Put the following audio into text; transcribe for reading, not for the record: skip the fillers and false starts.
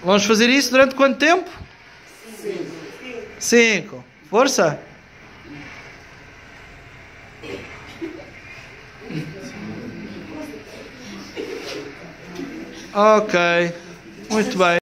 Vamos fazer isso durante quanto tempo? 5. Força. Ok. Muito bem.